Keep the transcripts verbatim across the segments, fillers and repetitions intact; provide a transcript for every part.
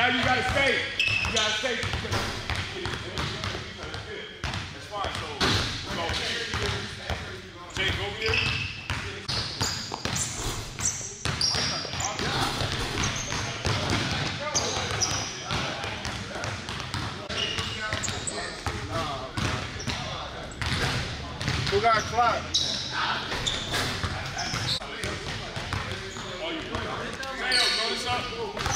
now you gotta stay. You gotta stay. That's fine. So, go here. Jake, over here. Who got a clock? Oh, you right. Mayo, throw this up.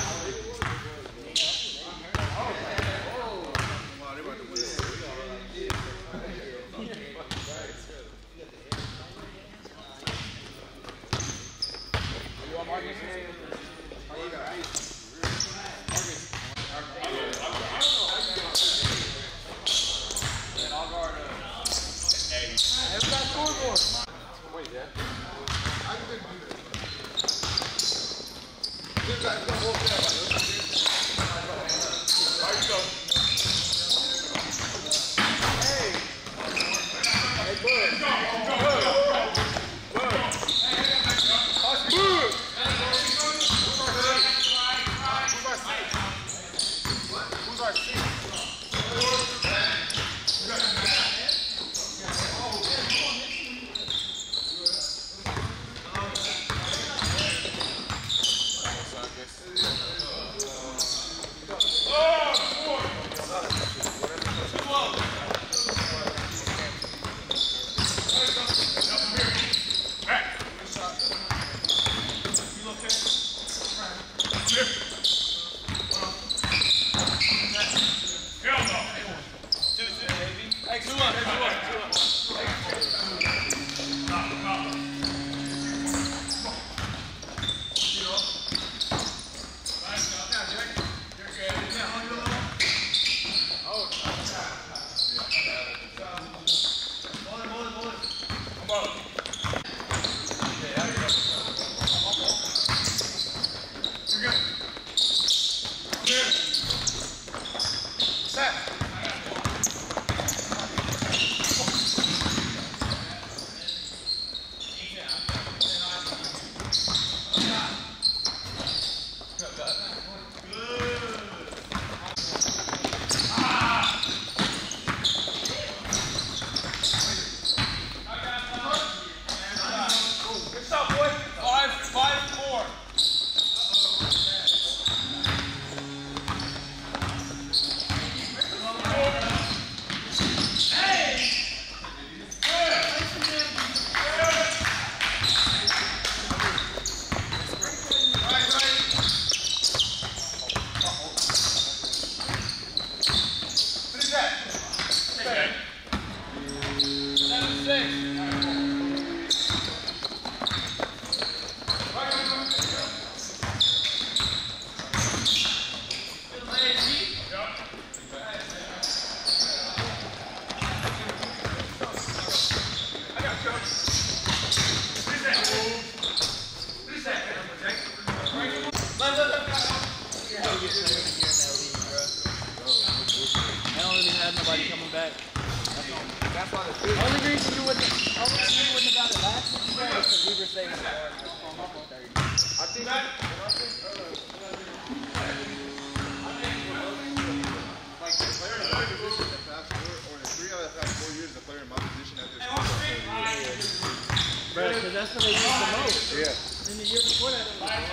Because that's what they use the most. Yeah. And the year before that, it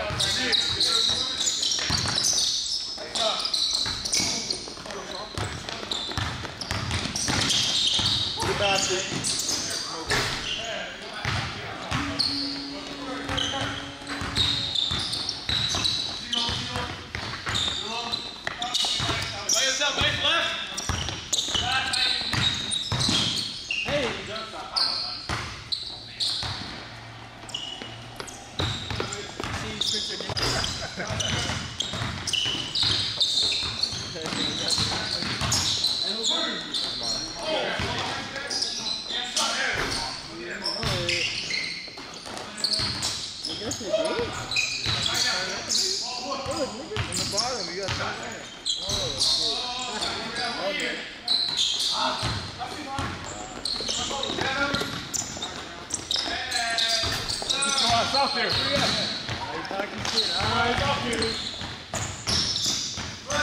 was Good basket. Out there. Talking shit. All right, out here.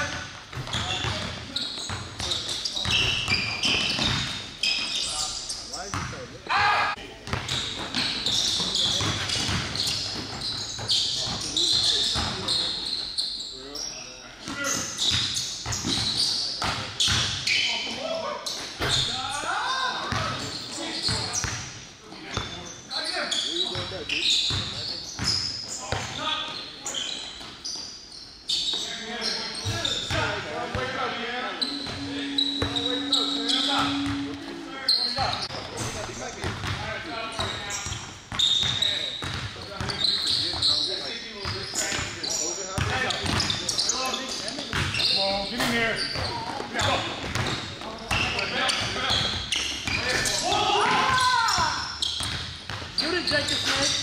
Get in there. Go. Shoot it, Jake the Snake.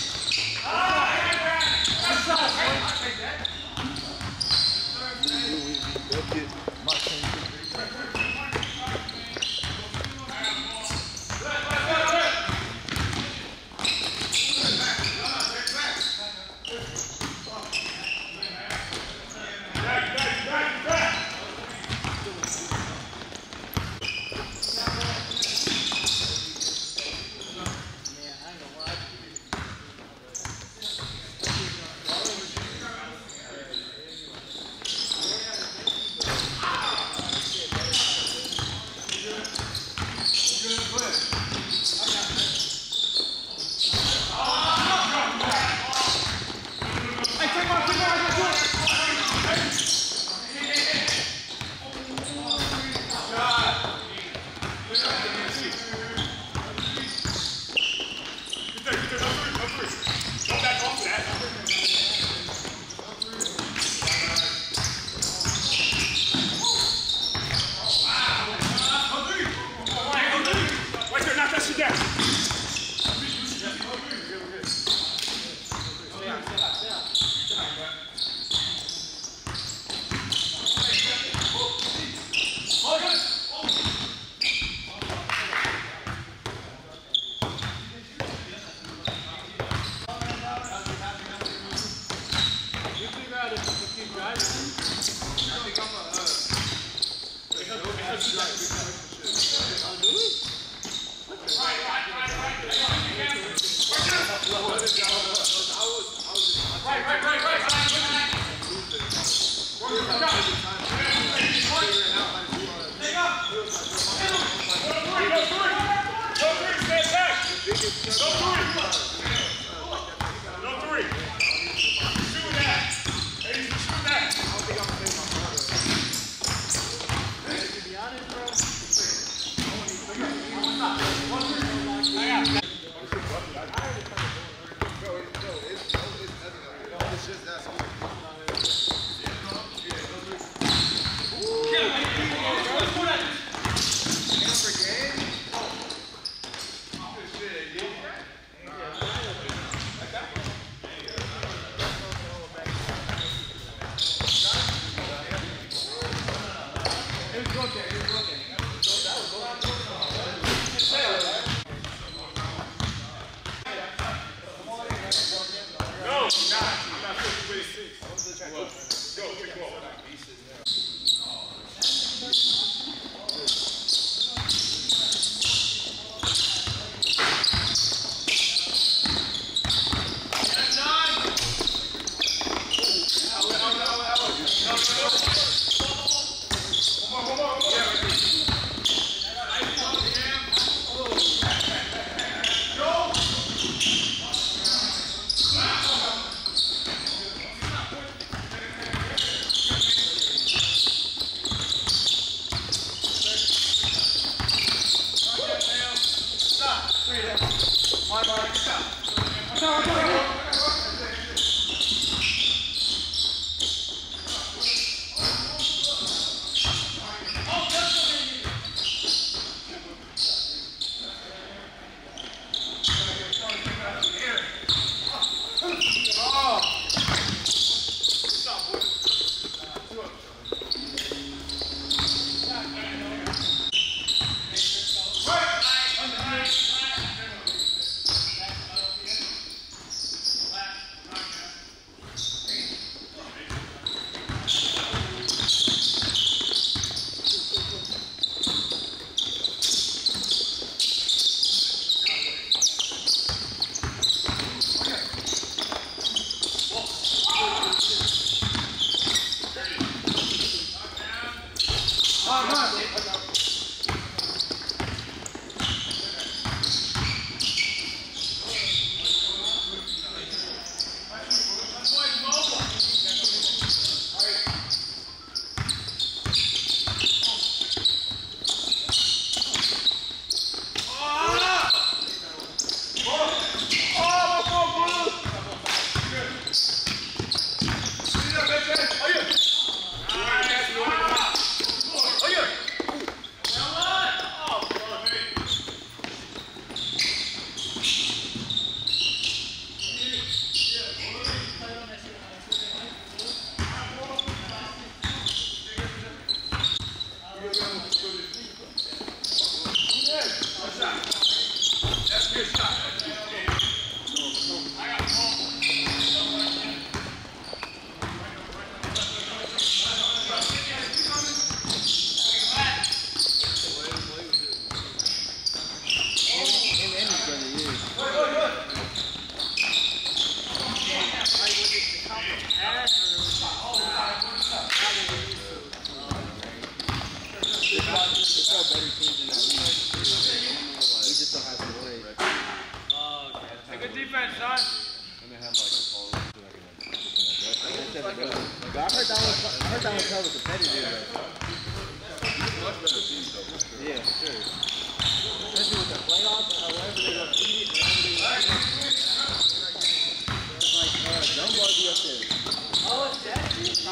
better teams in that league. We just don't have to play. Oh, okay. Hey, good defense, son. And they have like a call so I can like something like that. But I heard that was I heard that was hella competitive. Much better teams though, for sure. Yeah, for sure. Especially with the playoffs, however they gonna feed it, however they gonna feed it. Like uh, Dunbar be up there. Oh, it's that?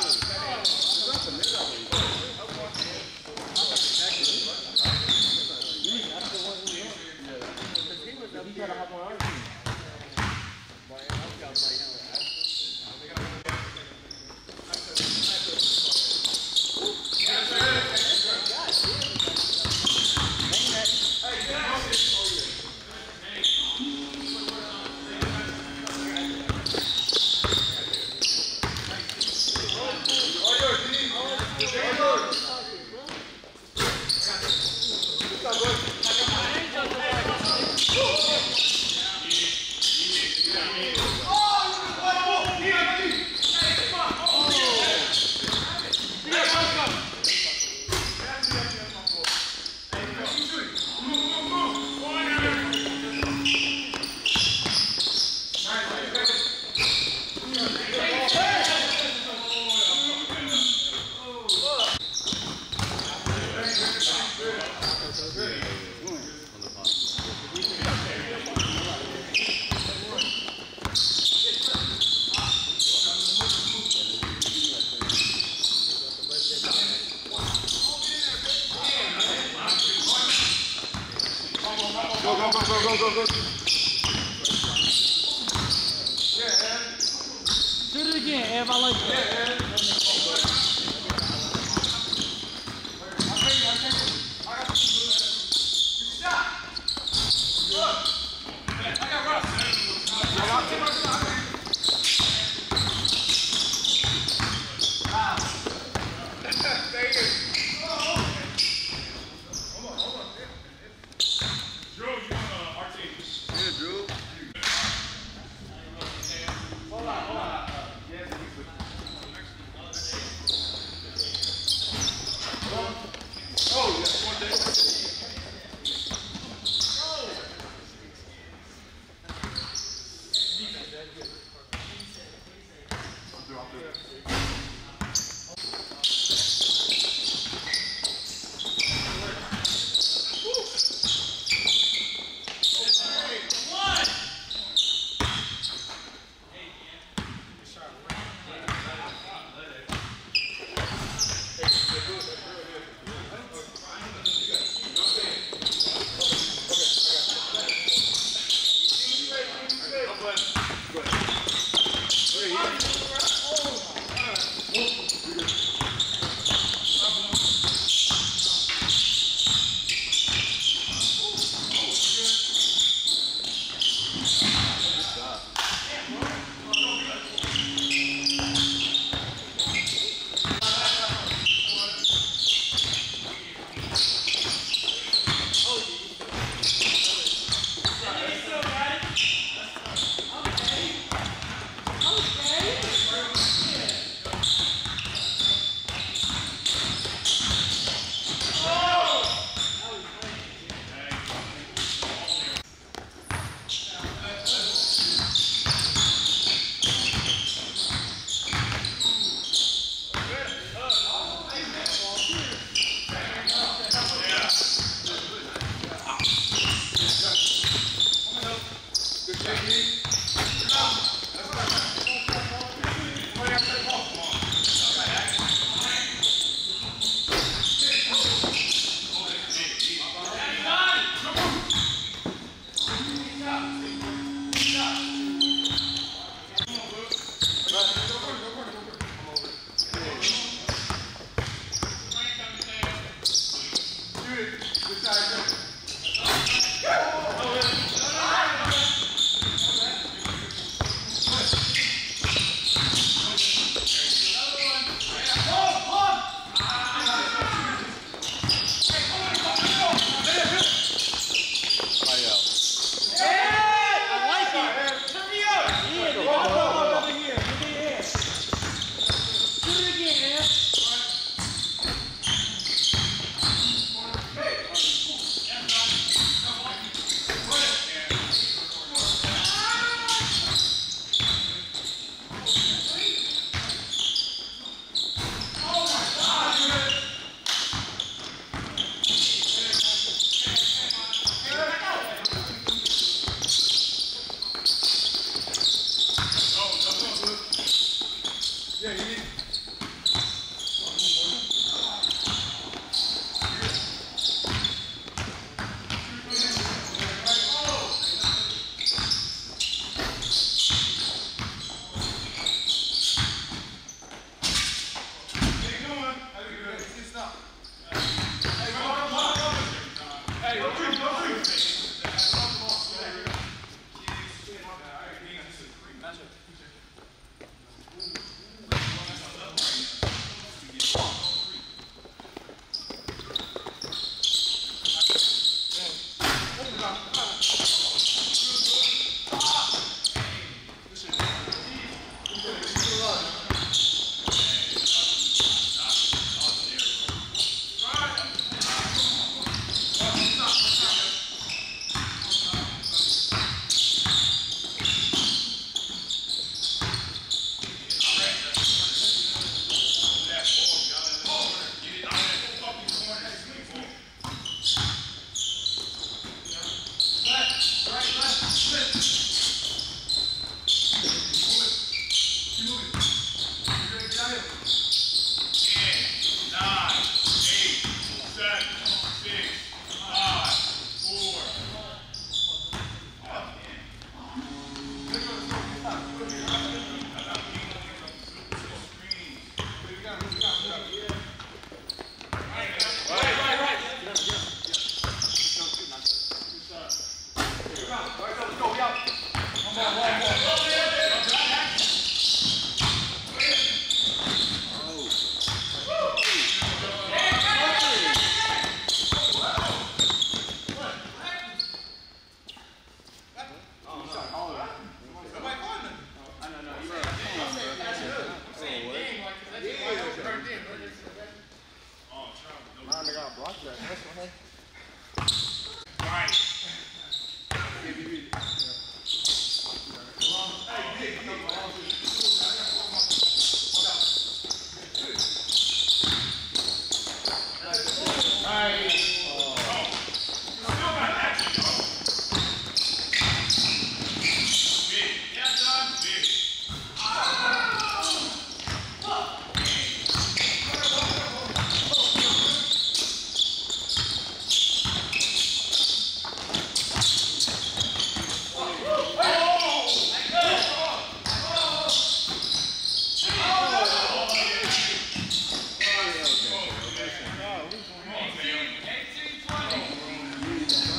He tried to hop on our team. Go, go, go, go, go, go, go. Do it again, Ev. I like that.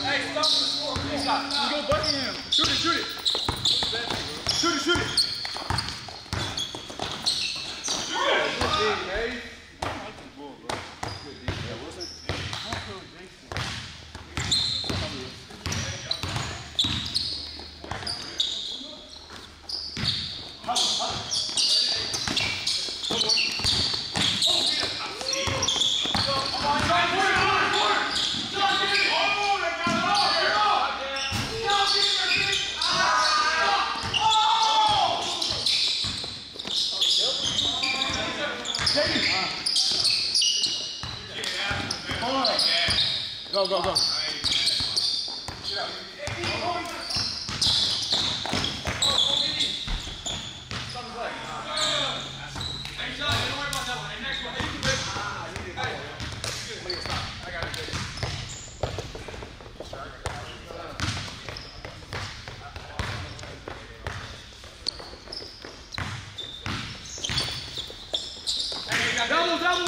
Hey, stop the score. Please, stop. You go Buckingham. Shoot it, shoot it. Shoot it, shoot it. Big, hey. I like this bull, bro. Good defense. Yeah, what's it? I don't feel Jason. Go, go, go. Double, double.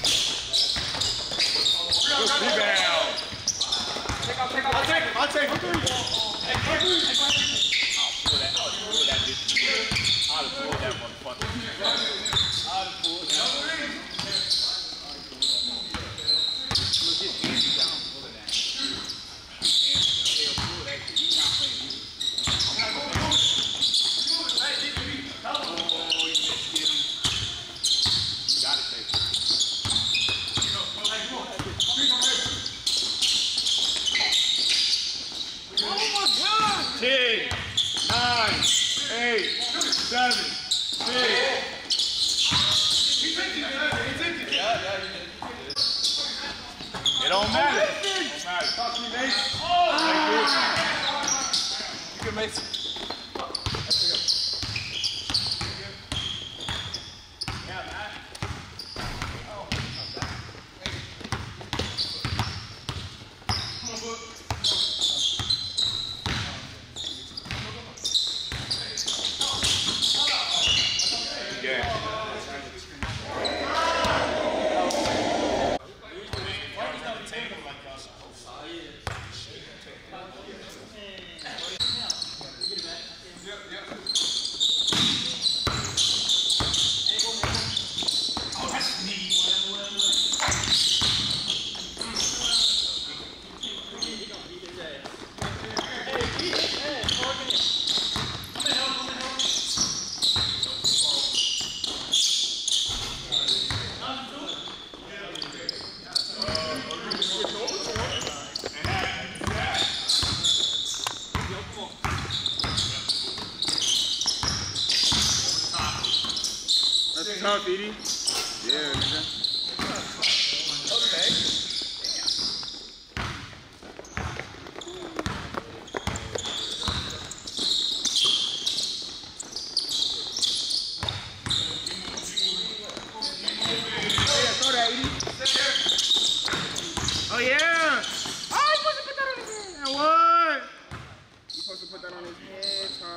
Rebound. Take off, take off. I'll take him. I'll take him. I'll pull that. I'll pull that bitch. I'll pull that motherfucker. I'll pull that. Look at Andy down pulling that. Andy, he'll pull that shit. He's not playing. Oh, he missed him. You gotta take it. ten, nine, eight, seven, six. It don't matter. It don't matter. Talk to me, Nate. Thank you. You can make some. That's tough, Edie. Yeah, nigga. Okay. Oh yeah! Oh, you supposed to put that on his head. And what? You supposed to put that on his head, top.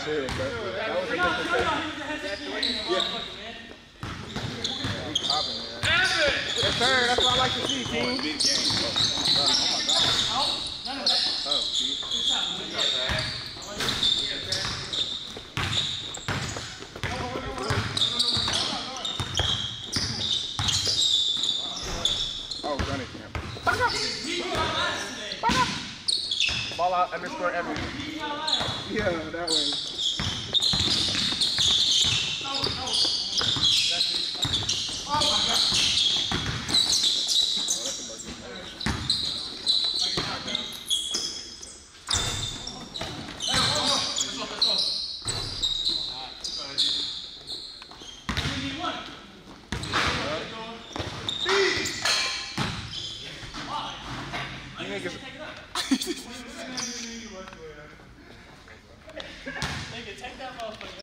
shit, bro. That was a good concession. Yeah. We popping, man. Yes, sir. That's what I like to see, team. Big game. Oh, my God. Oh, see. Oh, running camp. Ball out underscore every. Yeah, that way. Oh my God. Take that motherfucker.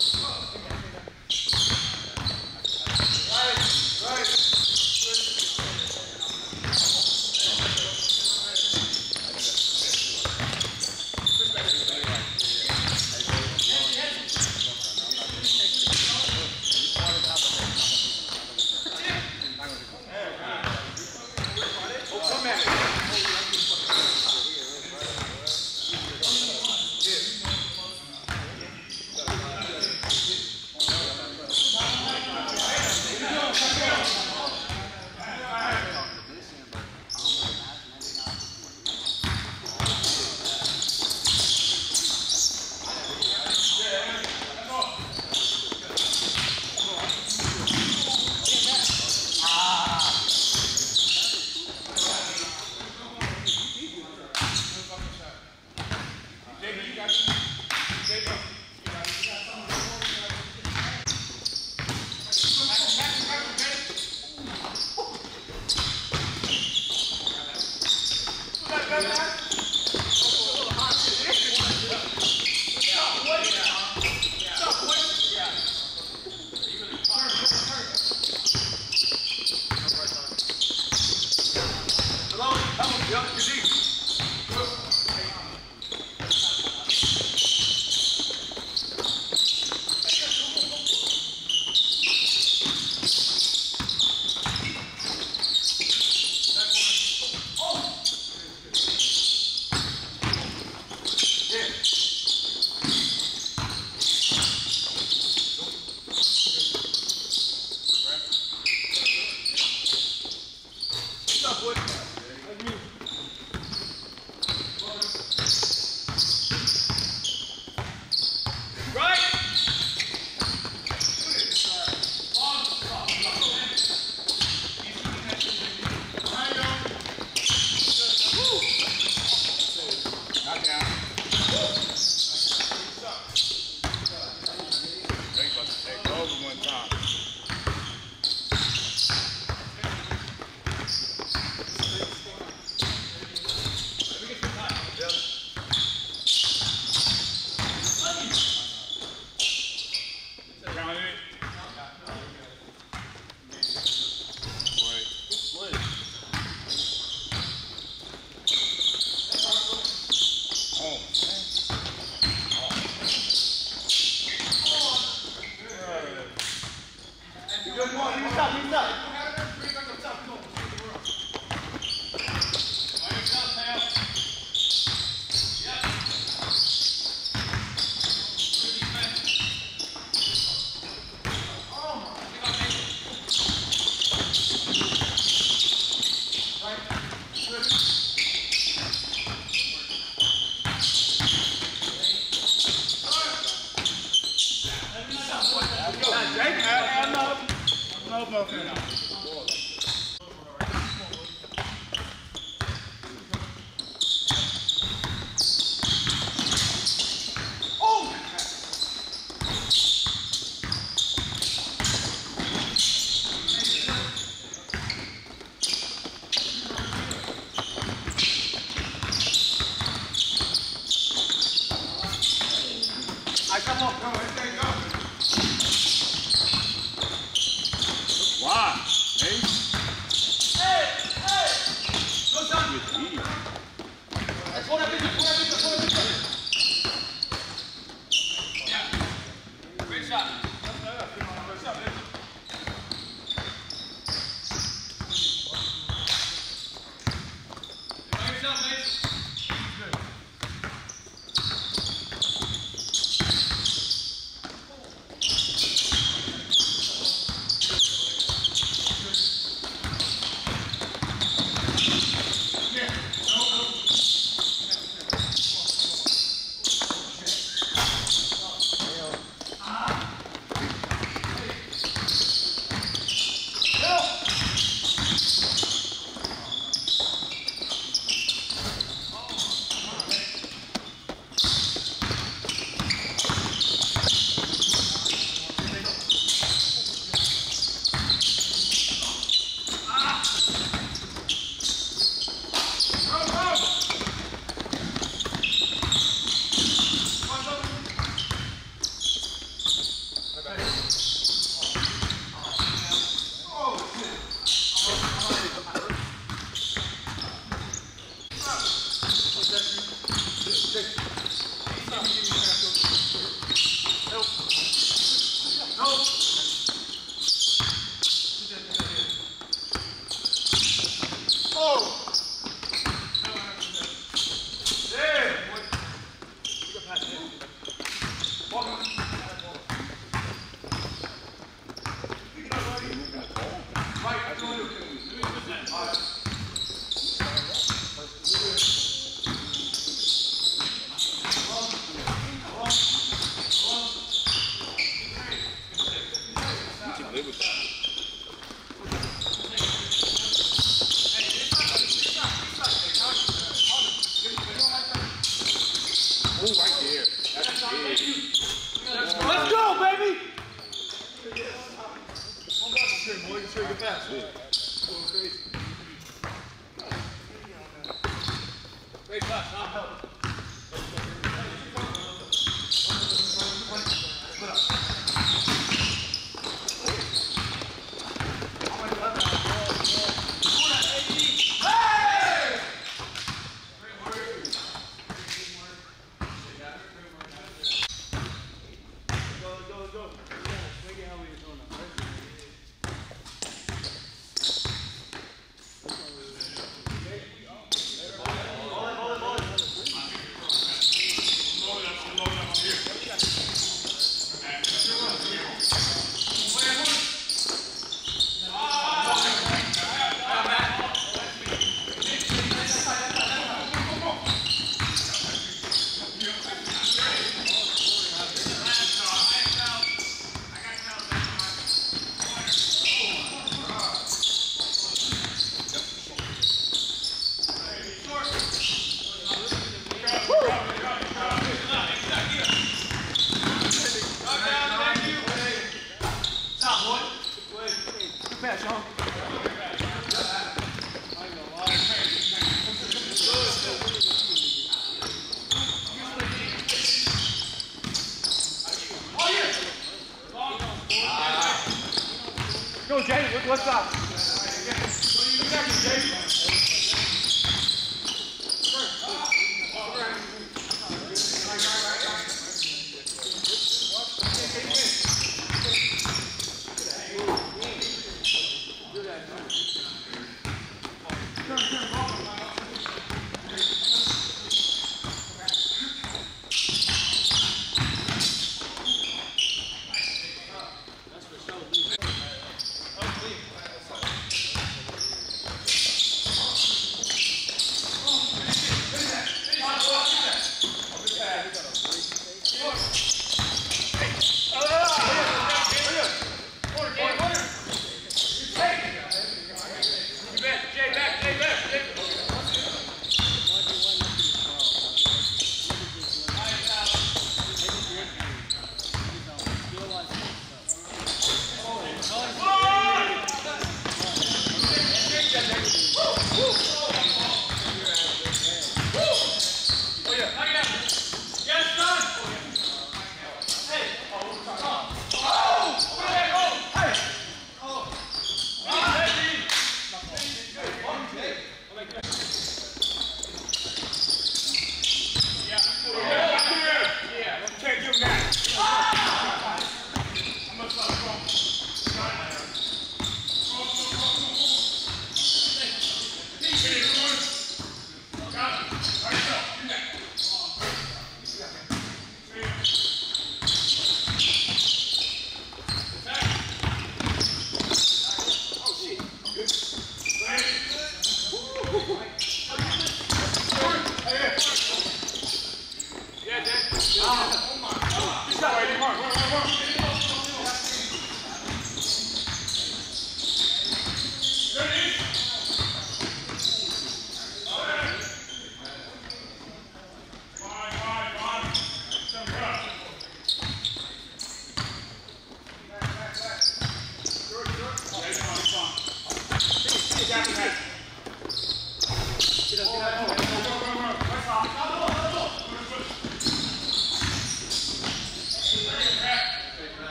Yeah. What's up?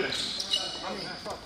I mean, fuck.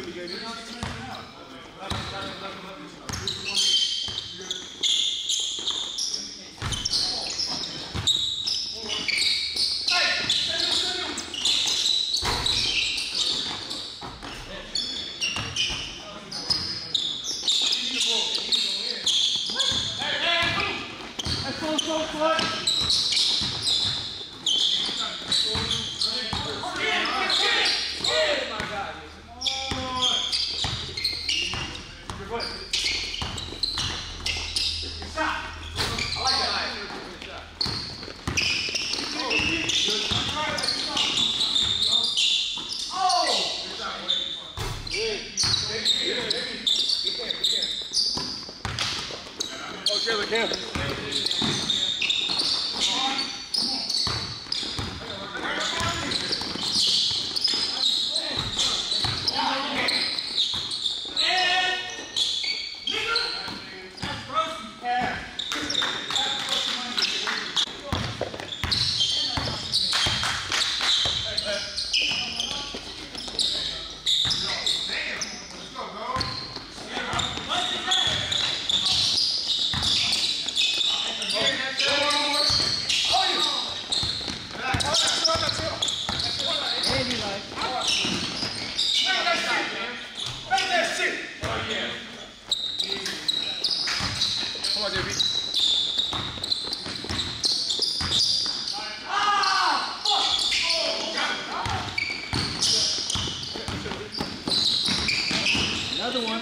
Another one.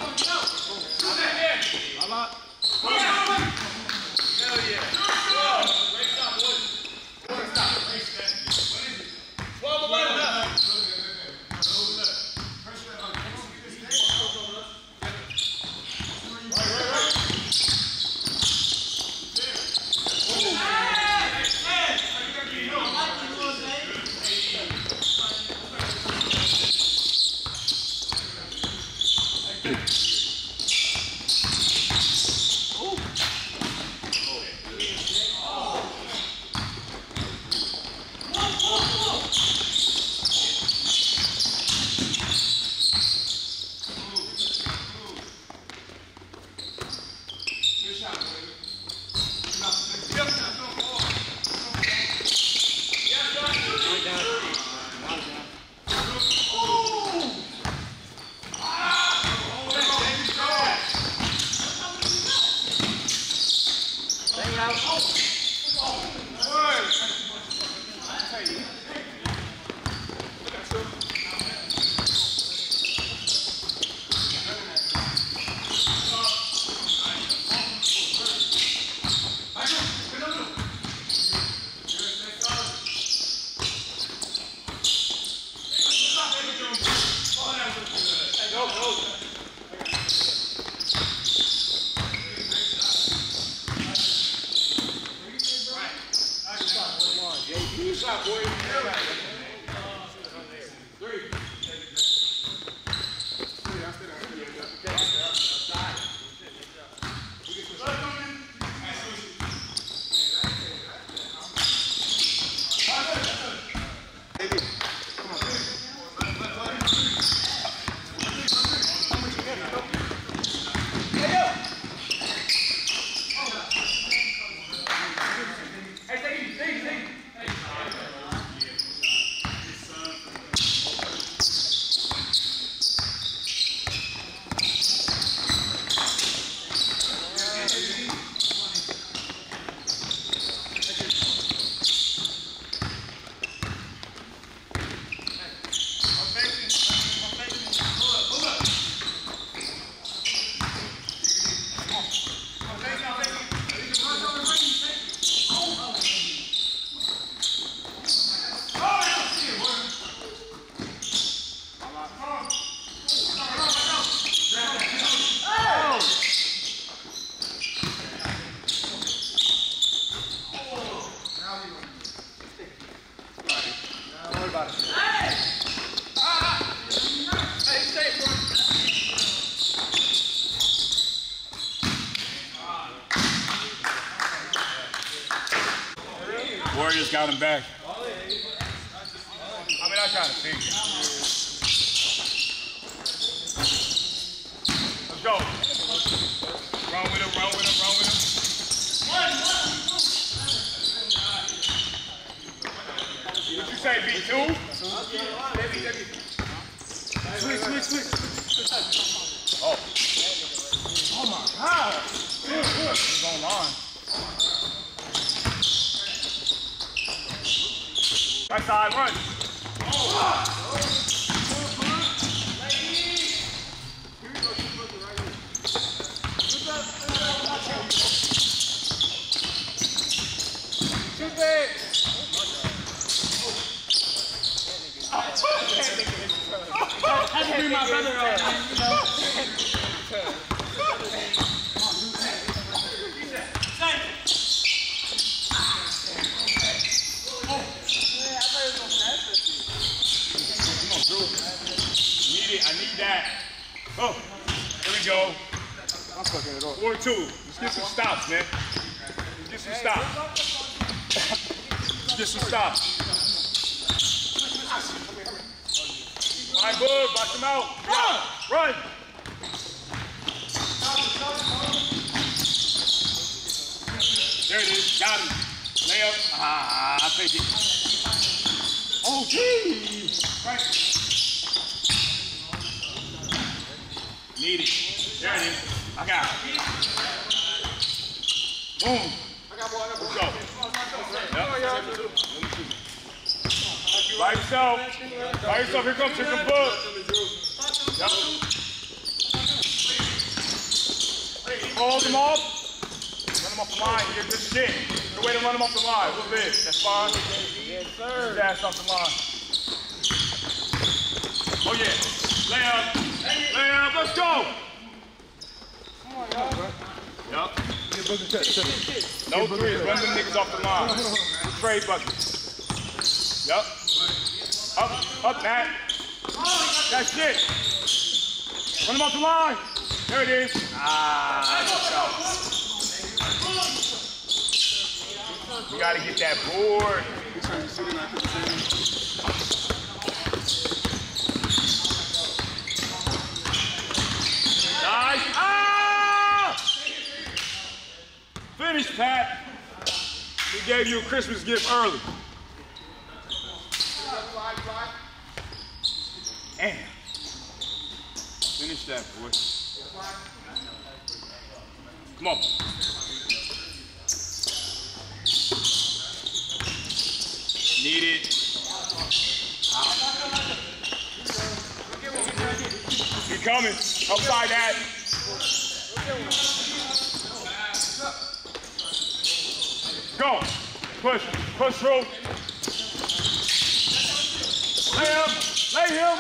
Warriors got him back. I mean, I kind of figured. Oh. Oh my God. He's online. Right side, run. Shoot it! That should be my brother, you know. Need it, I need that. Oh, here we go. I'm fucking it up. Four two. Let's get some stops, man. Let's get some stops. Let's get some stops. All right, Boog, watch him out. Run! Run! There it is. Got him. Layup. Ah, I'll take it. Oh, gee. Right. Need it. There it is. I got it. Boom. I got one. Let's go. Yep. By yourself. By yourself. Here comes your Boog. Yep. Hold them off. Run them off the line. You're good shit. Good way to run them off the line. A little bit. That's fine. Yes, sir. His ass off the line. Oh, yeah. Layup. Layup. Let's go. Come on, y'all. Yup. No threes. Run them niggas off the line. Trade buckets. Yup. Up. Up, Matt. That's it. Run them off the line. There it is. Ah, we gotta get that board. Nice. Ah! Finish, Pat. We gave you a Christmas gift early. Damn. Finish that, boy. Come on. Need it. He coming. Upside that. Go. Push. Push through. Lay him. Lay him.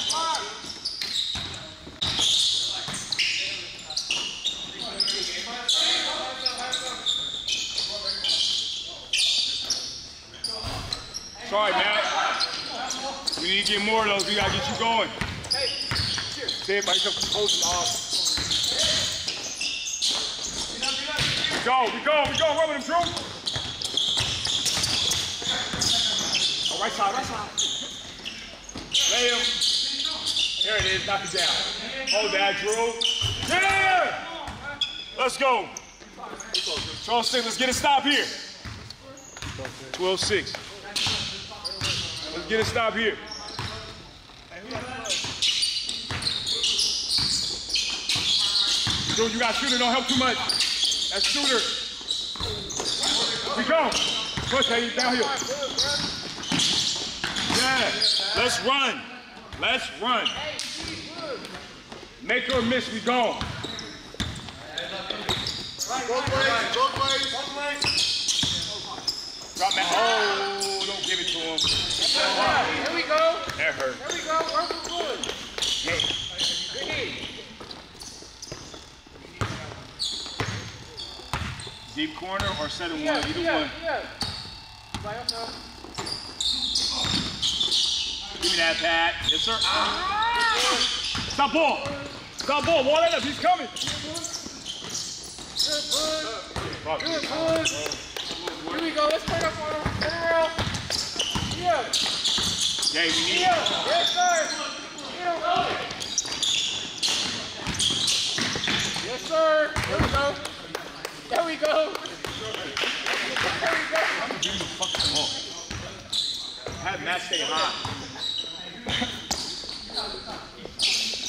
Sorry, Matt. We need to get more of those. We gotta get you going. See it by yourself. Hold it off. We go, we go, we go. Run with him, Drew. Oh, right side, right side. Lay him. There it is. Knock it down. Hold that, Drew. Yeah! Let's go. twelve six. Let's get a stop here. twelve six. Let's get a stop here. Drew, you got shooter, don't help too much. That's shooter. We go. Push, hey, downhill. Yeah, let's run. Let's run. Make her miss, we go. Both ways, both ways, both ways. Drop that. Oh, don't give it to him. Here we go. That hurt. Here we go. Work for good. Yeah. Good hit. Deep corner or set in Yeah, one, either yeah, one. yeah. By yourself. Give me that, Pat. Yes, sir. Ah! Stop ball. Stop ball. Wall that up. He's coming. Good, good. Good, good. Here we go. Let's play up on him. Turn around. Yeah. Yeah, we need Yeah. Yes, sir. Get him. Yes, sir. There we go. There we go. There we go. I'm gonna give you the fucking ball. Have Matt stay high.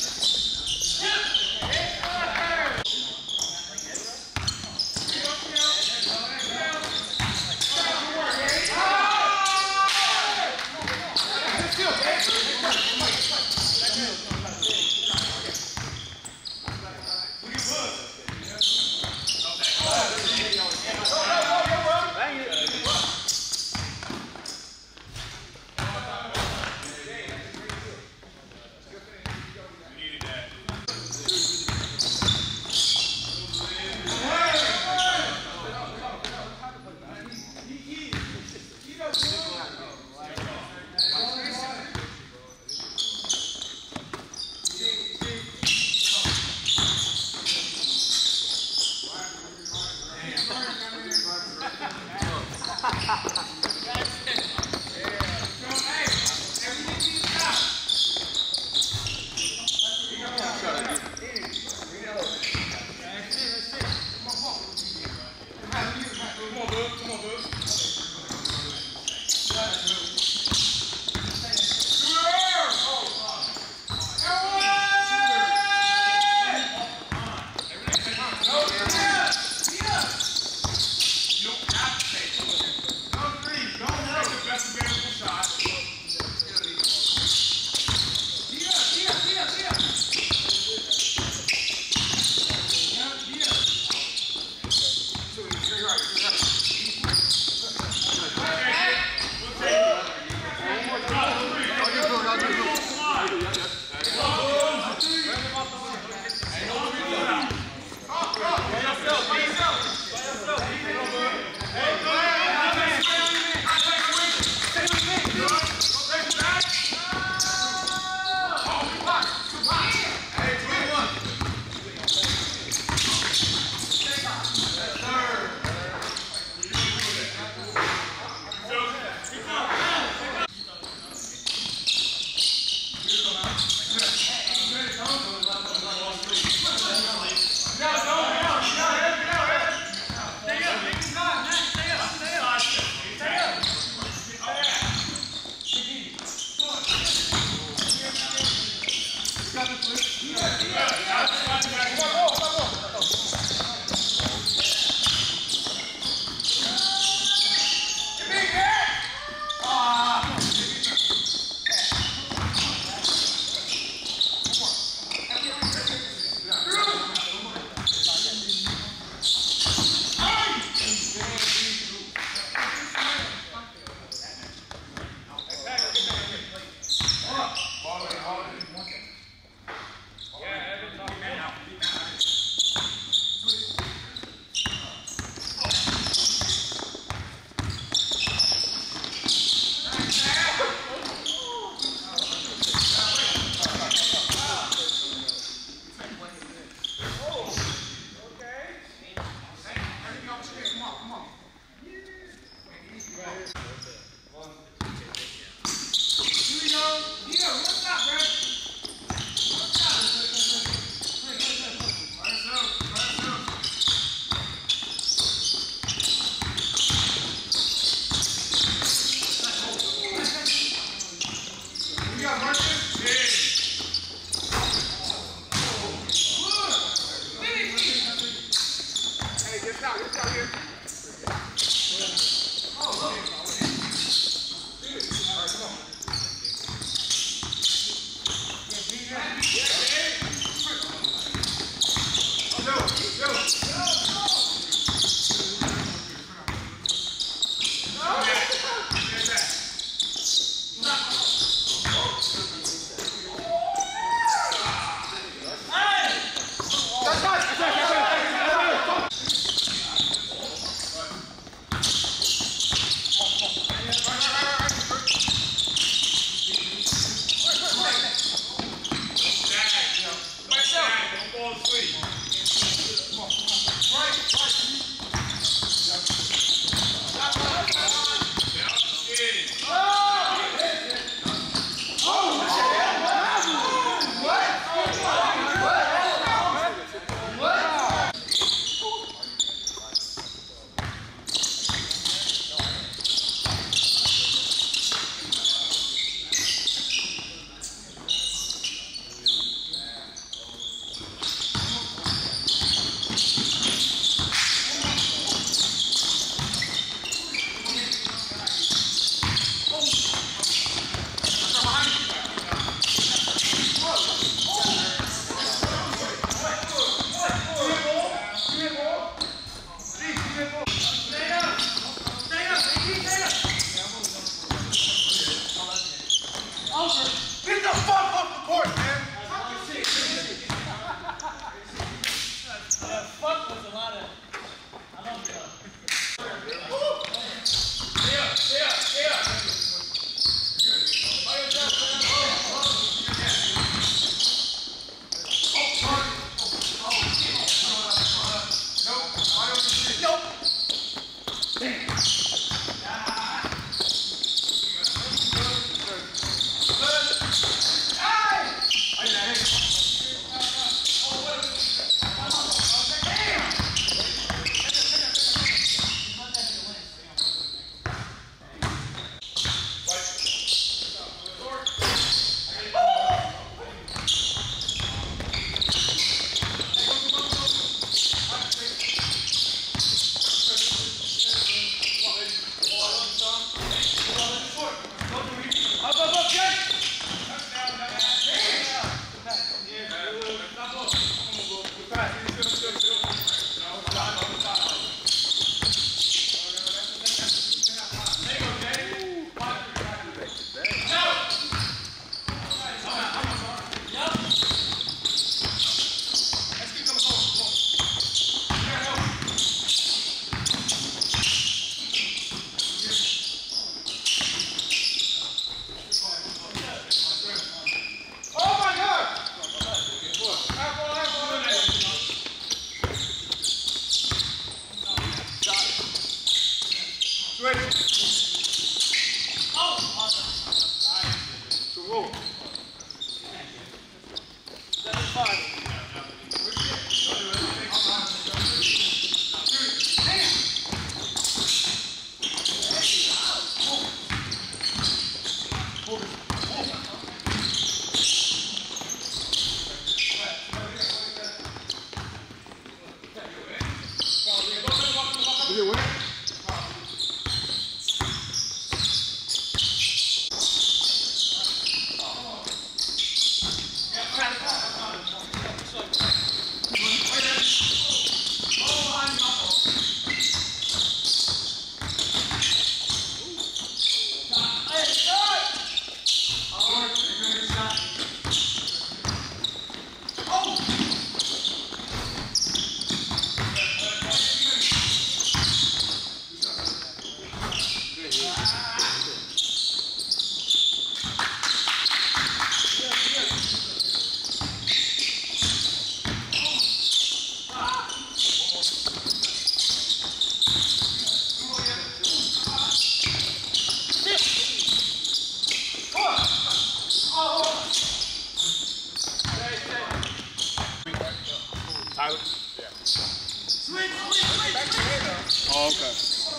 Oh, okay.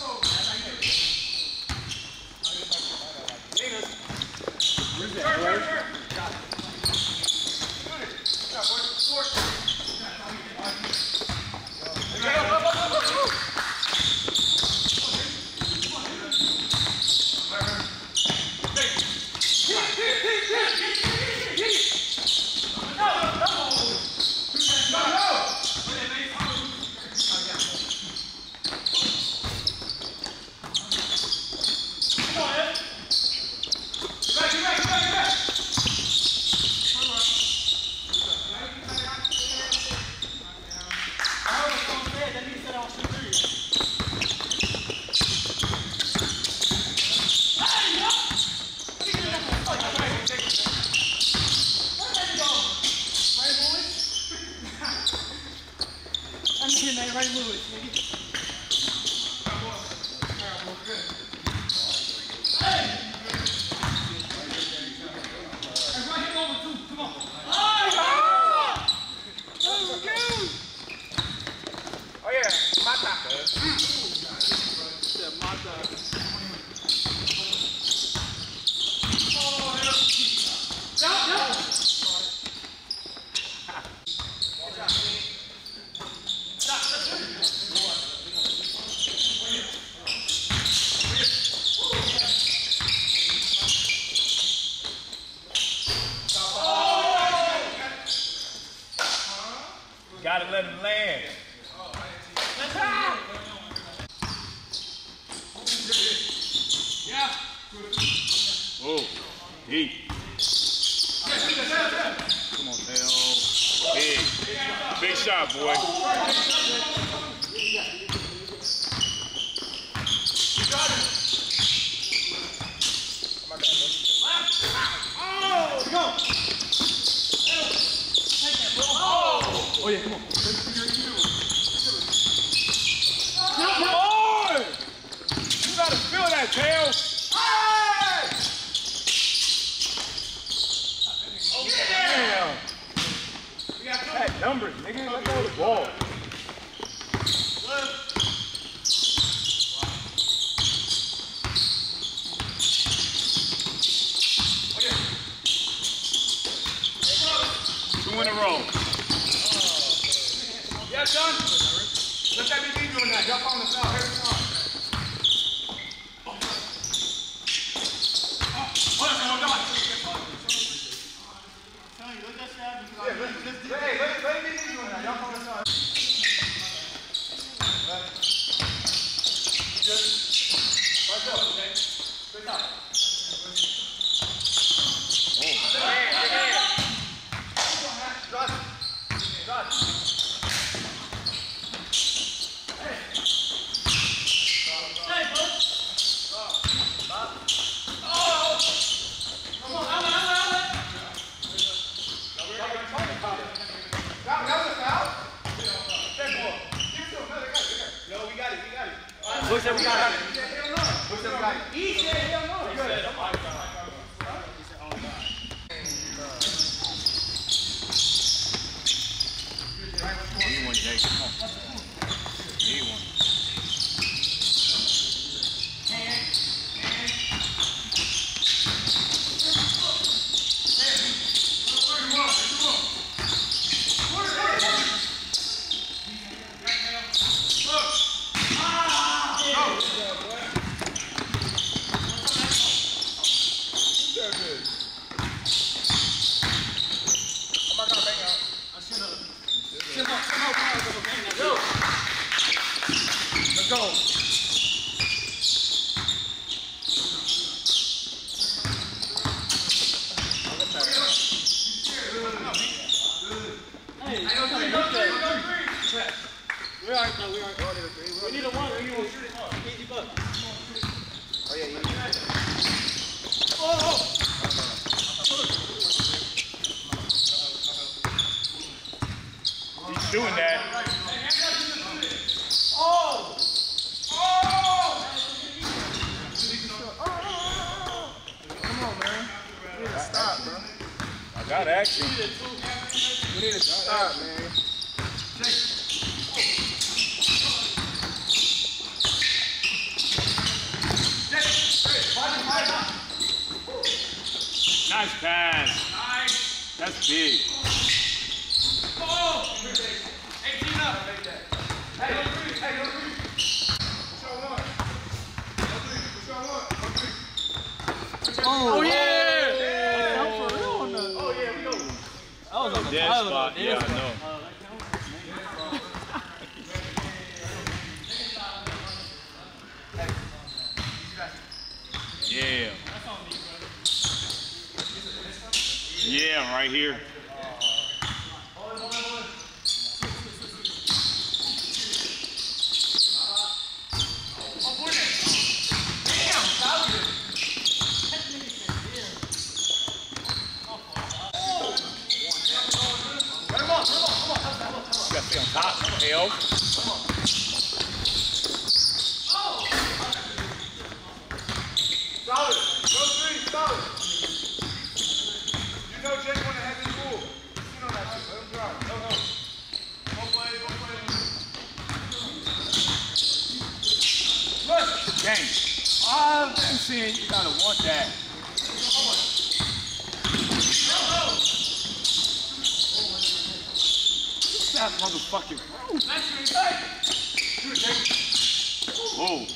Where's that? Where? Ray Lewis, nigga. Oh yeah, Mata. Gotta let him land. Yeah. Oh, deep. Come on, Dale. Big. Big shot, boy. Oh, go. Oh yeah, come on. Boy! You gotta feel that, Tail. Damn. That numbers, nigga. Let go of the ball. Two in a row. Yeah, son. Let that be me doing that. Jump on the foul every time. Hey, let, let me be doing that. Jump on the side. Just right there, okay? Straight up. Drive it. Drive it. Looks like we got it. Looks like we got it. He said hell no. He said, oh my God. Need one, Jake. Come on. Need one. Let's go. Hey, go three, go three, go three. We are, no, we aren't going to three. We need a one, we need a shoot it. Easy buck. Oh yeah, yeah. Oh, oh. He's doing that. Oh! Oh! Come on, man. We need to stop, bro. I got action. We need to stop, man. Nice pass. That's big. eighteen up. Hey, go three. Hey, go three. Oh, yeah! Oh, for real on the. Oh, yeah, we go. That was on the Dead top spot. of the Yeah, dead I know. spot. Yeah. Yeah, right here. You gotta stay on top, L. Solid. Go three, solid. You know Jake wanna have his pool. You know that shit. Let him drive. Go, go. Go play, go play. Look, gang. I'm saying you gotta want that. That motherfucking bro. Whoa.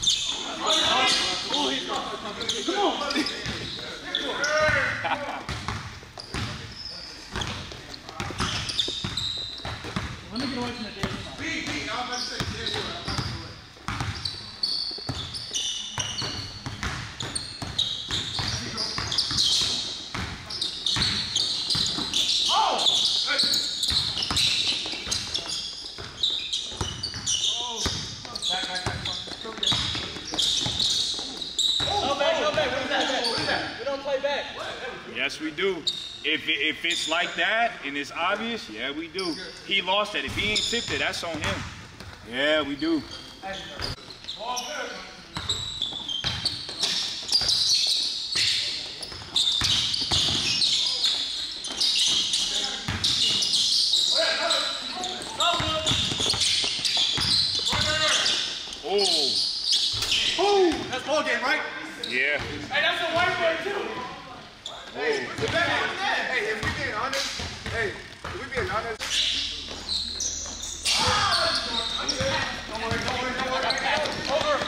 Let me get away from the dead spot. B, B, I'm about to say, yeah, yeah, I'm about to do it. Yes, we do. If it, if it's like that and it's obvious, yeah, we do. He lost that. If he ain't tipped it, that's on him. Yeah, we do. Oh. Oh, that's ball game, right? Yeah. Hey, that's a white boy, too. Hey, if that, hey, if we being honest, hey, if we being honest. Don't worry, don't worry, don't worry. Over.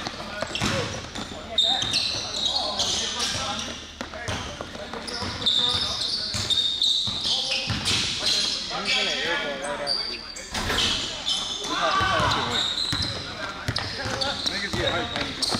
I'm gonna airball right after. Niggas get hyped.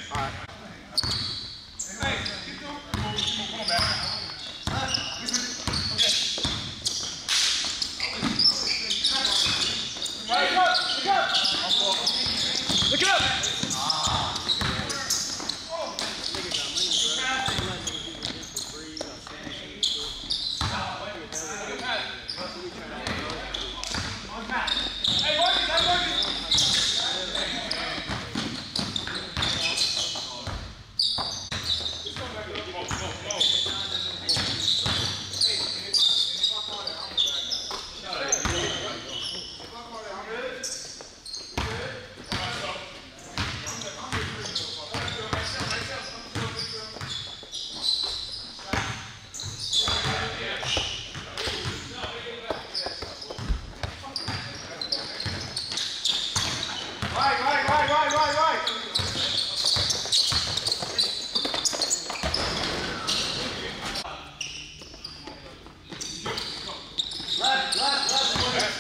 Look up! Right, right, right, right, right, right. Left, left, left.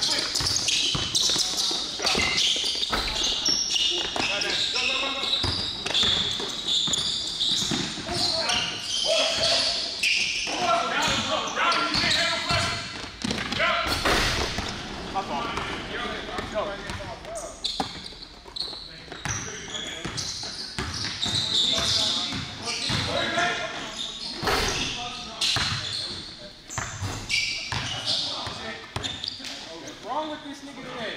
What's wrong with this nigga today?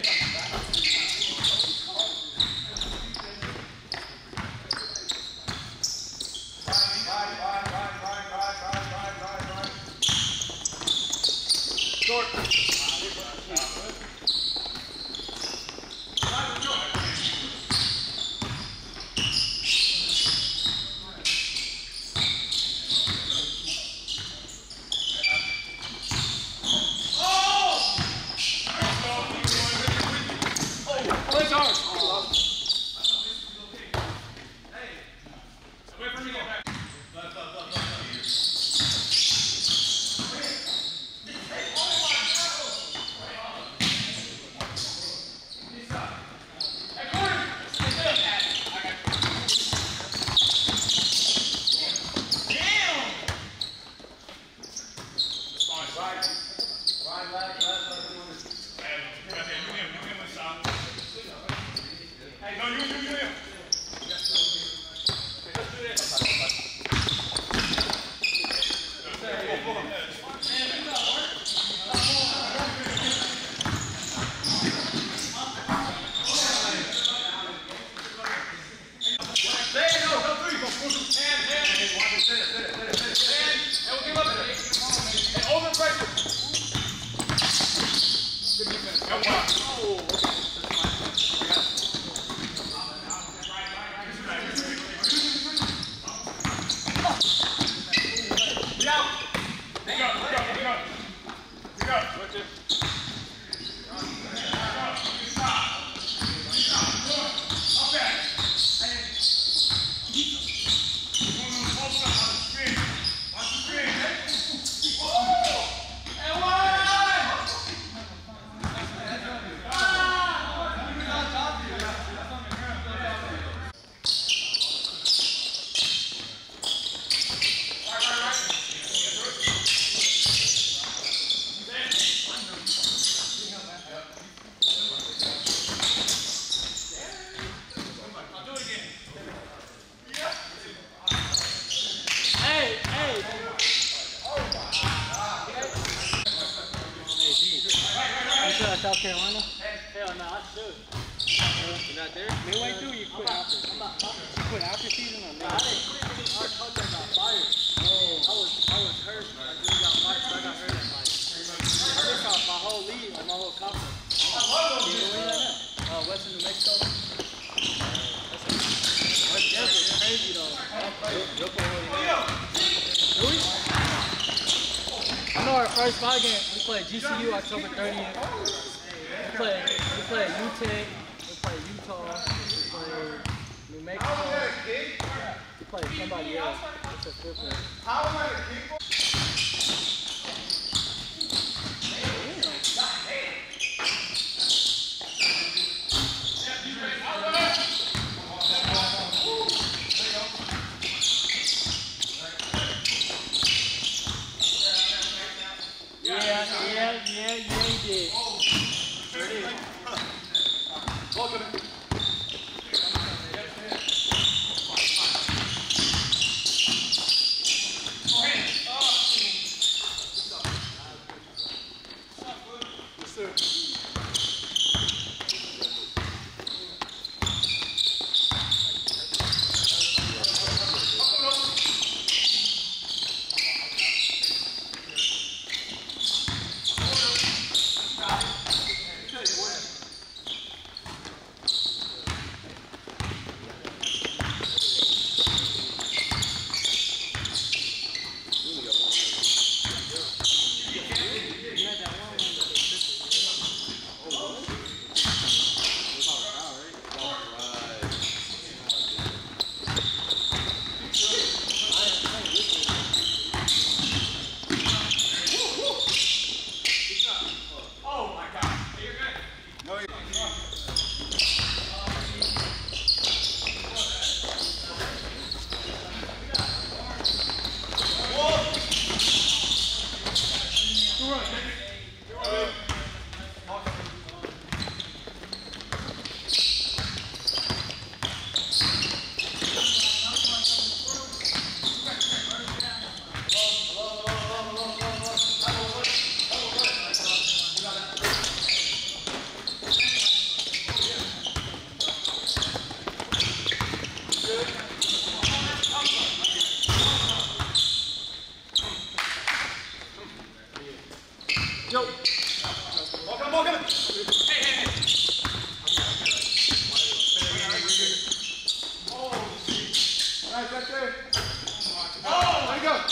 South Carolina? Hell no, I should. You're not there? Midway through, you quit after. I'm not, I'm, you quit after season or no? I didn't quit because our contract got fired. Oh. I was I was hurt. I really got fired, so I got hurt at five. I missed out my whole league, like my whole conference. You know where you at now? Uh, Western New Mexico. West Denver, it's crazy though. Do we? I know our first five game, we played G C U October thirtieth. We played, we played U T E C, we played Utah, we played New Mexico. We played somebody else. It's a fifth one. How am I a people? that there. Oh, there you go.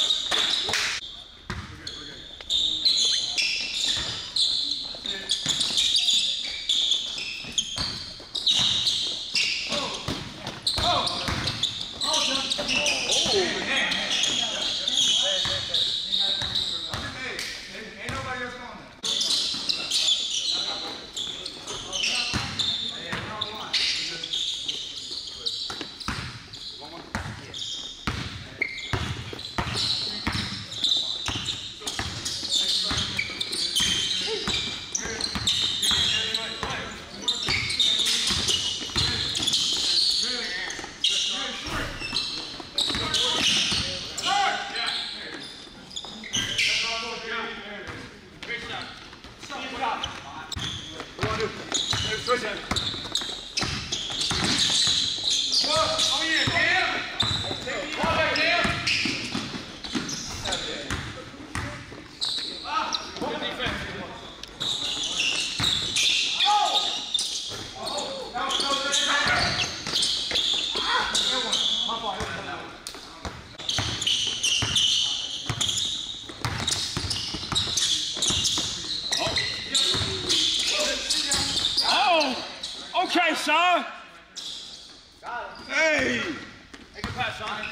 Okay, Sean. Hey. Take a pass, Sean.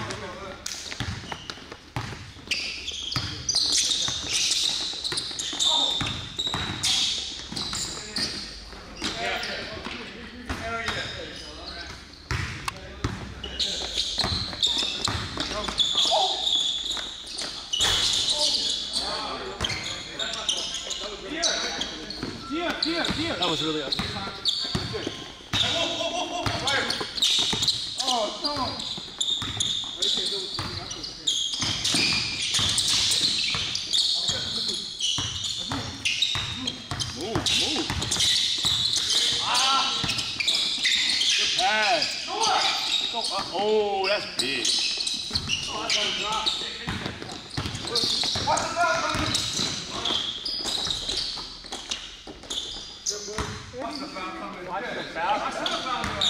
That was really ugly. Oh, Tom. Move, move. Ah. Good pass. Go up. Oh, that's big. Oh, that's gonna drop. Watch the foul, Tony. Watch the foul coming. Watch the foul. Watch the foul coming.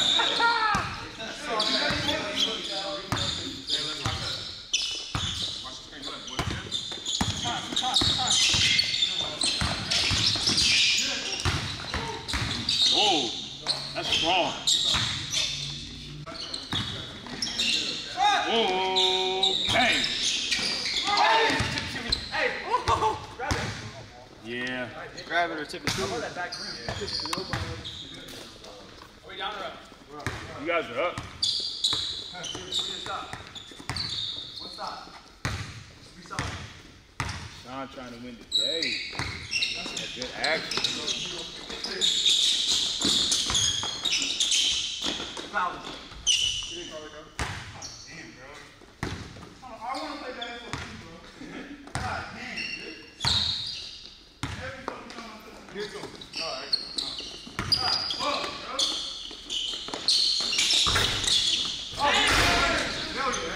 Oh, that's strong. Oh, bang. Hey, grab it. Yeah. Grab it or tip it to That back rim. Are we down or up? You guys are up. Stop. One stop. We stop. Sean trying to win today. That's a good action. Foul. Damn, bro. I want to play basketball too, bro. God damn, dude. Every fucking time I touch it. Here it goes. All right. Ah, fuck, bro. Oh, hell yeah.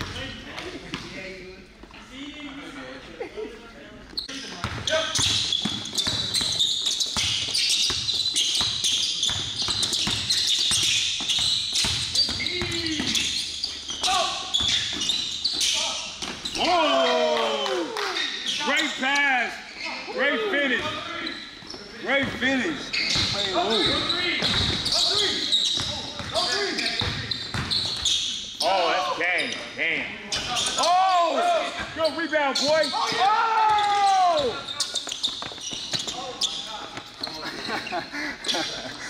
Oh! Great pass. Great finish. Great finish. Play over. Oh, that's game. Damn. Oh! Good rebound, boy. Oh!